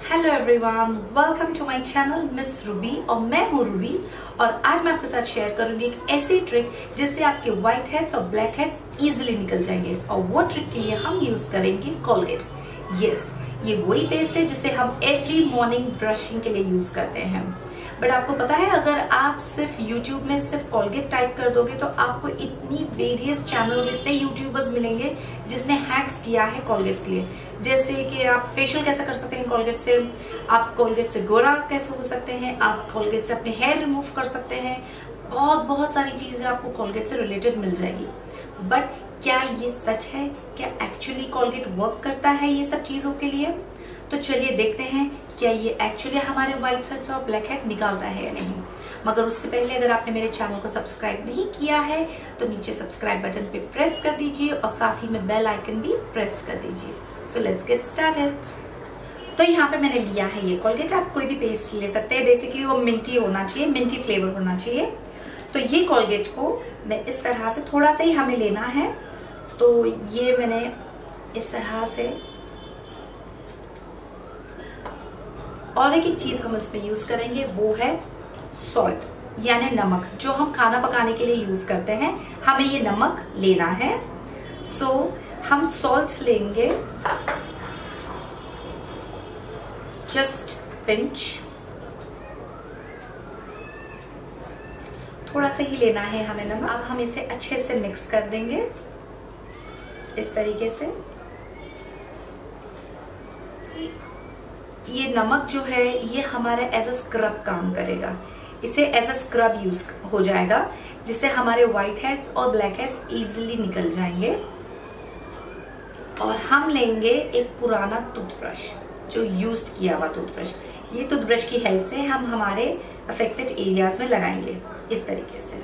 Hello everyone, welcome to my channel miss Ruby और मैं हूँ रूबी। और आज मैं आपके साथ शेयर करूंगी एक ऐसी ट्रिक जिससे आपके व्हाइट हेड्स और ब्लैक हेड्स इजीली निकल जाएंगे। और वो ट्रिक के लिए हम यूज करेंगे कोलगेट। यस, ये वही पेस्ट है जिसे हम एवरी मॉर्निंग ब्रशिंग के लिए यूज करते हैं। बट आपको पता है, अगर आप सिर्फ YouTube में सिर्फ कोलगेट टाइप कर दोगे तो आपको इतनी वेरियस चैनल्स, इतने यूट्यूबर्स मिलेंगे जिसने हैक्स किया है कोलगेट के लिए। जैसे कि आप फेशियल कैसे कर सकते हैं कोलगेट से, आप कोलगेट से गोरा कैसे हो सकते हैं, आप कोलगेट से अपने हेयर रिमूव कर सकते हैं। बहुत सारी चीजें आपको कोलगेट से रिलेटेड मिल जाएगी। बट क्या ये सच है? क्या एक्चुअली कोलगेट वर्क करता है ये सब चीजों के लिए? तो चलिए देखते हैं क्या ये एक्चुअली हमारे व्हाइट हेड्स और ब्लैक हेड निकालता है या नहीं। मगर उससे पहले अगर आपने मेरे चैनल को सब्सक्राइब नहीं किया है तो नीचे सब्सक्राइब बटन पे प्रेस कर दीजिए और साथ ही में बेल आइकन भी प्रेस कर दीजिए। So let's get started. तो यहाँ पे मैंने लिया है ये कोलगेट। आप कोई भी पेस्ट ले सकते हैं, बेसिकली वो मिंटी होना चाहिए, मिंटी फ्लेवर होना चाहिए। तो ये कोलगेट को मैं इस तरह से, थोड़ा सा ही हमें लेना है, तो ये मैंने इस तरह से। और एक चीज हम इसमें यूज करेंगे वो है सॉल्ट, यानी नमक, जो हम खाना पकाने के लिए यूज करते हैं। हमें ये नमक लेना है। सो हम सॉल्ट लेंगे, जस्ट पिंच, थोड़ा सा ही लेना है हमें नमक। अब हम इसे अच्छे से मिक्स कर देंगे इस तरीके से। ये नमक जो है ये हमारे एज अ स्क्रब काम करेगा। इसे एज अ स्क्रब यूज हो जाएगा जिससे हमारे व्हाइट हेड्स और ब्लैक हेड्स इजीली निकल जाएंगे। और हम लेंगे एक पुराना टूथब्रश, जो यूज किया हुआ टूथब्रश। ये टूथब्रश की हेल्प से हम हमारे अफेक्टेड एरियाज में लगाएंगे इस तरीके से।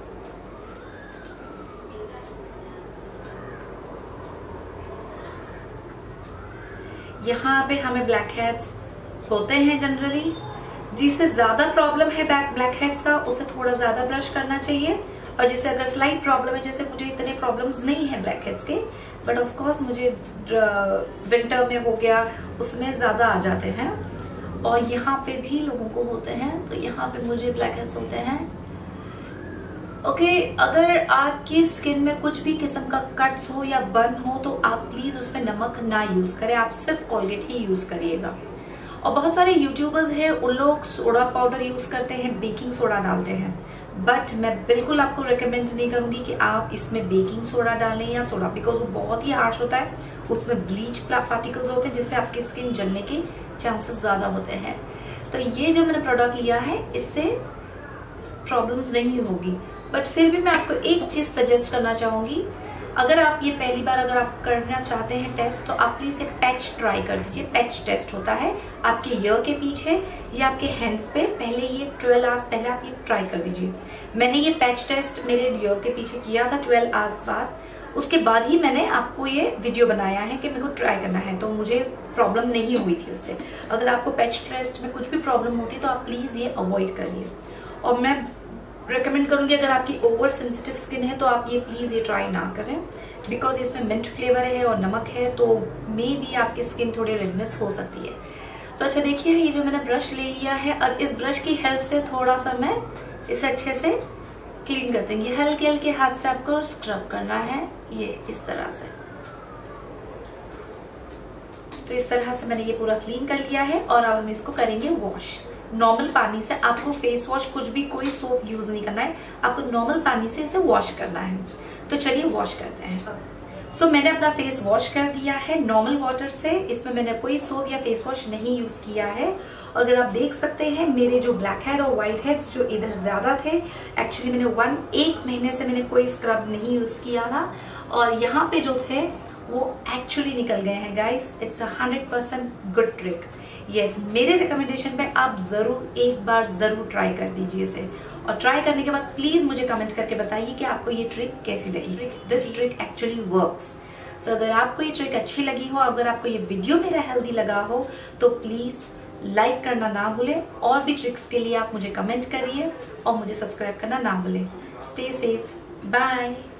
यहाँ पे हमें ब्लैक हेड्स होते हैं जनरली, जिसे ज्यादा प्रॉब्लम है ब्लैक हेड्स का उसे थोड़ा ज्यादा ब्रश करना चाहिए। और जैसे अगर स्लाइट प्रॉब्लम है, जैसे मुझे इतने प्रॉब्लम्स नहीं है ब्लैक हेड्स के, बट ऑफ कोर्स मुझे विंटर में हो गया, उसमें ज्यादा आ जाते हैं। और यहाँ पे भी लोगों को होते हैं, तो यहाँ पे मुझे ब्लैक हेड्स होते हैं। ओके, अगर आपकी स्किन में कुछ भी किस्म का कट्स हो या बर्न हो तो आप प्लीज उसमें नमक ना यूज करें, आप सिर्फ कोलगेट ही यूज करिएगा। और बहुत सारे यूट्यूबर्स हैं, उन लोग सोडा पाउडर यूज करते हैं, बेकिंग सोडा डालते हैं। बट मैं बिल्कुल आपको रिकमेंड नहीं करूंगी कि आप इसमें बेकिंग सोडा डालें या सोडा, बिकॉज वो बहुत ही हार्श होता है। उसमें ब्लीच पार्टिकल्स होते हैं जिससे आपकी स्किन जलने के चांसेस ज्यादा होते हैं। तो ये जो मैंने प्रोडक्ट लिया है इससे प्रॉब्लम्स नहीं होगी। बट फिर भी मैं आपको एक चीज सजेस्ट करना चाहूंगी, अगर आप ये पहली बार अगर आप करना चाहते हैं टेस्ट, तो आप प्लीज पैच ट्राई कर दीजिए। पैच टेस्ट होता है आपके ईयर के पीछे या आपके हैंड्स पे। पहले ये 12 आवर्स पहले आप ये ट्राई कर दीजिए। मैंने ये पैच टेस्ट मेरे ईयर के पीछे किया था 12 आवर्स बाद। उसके बाद ही मैंने आपको ये वीडियो बनाया है कि मेरे को ट्राई करना है, तो मुझे प्रॉब्लम नहीं हुई थी उससे। अगर आपको पैच टेस्ट में कुछ भी प्रॉब्लम होती है तो आप प्लीज ये अवॉइड करिए। और मैं रेकमेंड करूंगी, अगर आपकी ओवर सेंसिटिव स्किन है तो आप ये प्लीज ये ट्राई ना करें, बिकॉज इसमें मिंट फ्लेवर है और नमक है, तो मे भी आपकी स्किन थोड़ी रेडनेस हो सकती है। तो अच्छा देखिए, ये जो मैंने ब्रश ले लिया है और इस ब्रश की हेल्प से थोड़ा सा मैं इसे अच्छे से क्लीन कर देंगे। हल्के हल्के हाथ से आपको स्क्रब करना है, ये इस तरह से। तो इस तरह से मैंने ये पूरा क्लीन कर लिया है। और अब हम इसको करेंगे वॉश नॉर्मल पानी से। आपको फेस वॉश कुछ भी, कोई सोप यूज नहीं करना है, आपको नॉर्मल पानी से इसे वॉश करना है। तो चलिए वॉश करते हैं। सो मैंने अपना फेस वॉश कर दिया है नॉर्मल वाटर से। इसमें मैंने कोई सोप या फेस वॉश नहीं यूज किया है। अगर आप देख सकते हैं मेरे जो ब्लैक हेड और व्हाइट हेड्स जो इधर ज्यादा थे, एक्चुअली मैंने एक महीने से मैंने कोई स्क्रब नहीं यूज किया था। और यहाँ पे जो थे वो एक्चुअली निकल गए हैं guys. It's 100% good trick. Yes, मेरे रिकमेंडेशन पे आप जरूर एक बार जरूर ट्राई कर दीजिए इसे। और ट्राई करने के बाद प्लीज मुझे कमेंट करके बताइए कि आपको ये ट्रिक कैसी लगी। This trick actually works. So अगर आपको ये ट्रिक अच्छी लगी हो, अगर आपको ये वीडियो मेरा हेल्दी लगा हो, तो प्लीज लाइक करना ना भूलें। और भी ट्रिक्स के लिए आप मुझे कमेंट करिए और मुझे सब्सक्राइब करना ना भूलें। Stay safe, bye.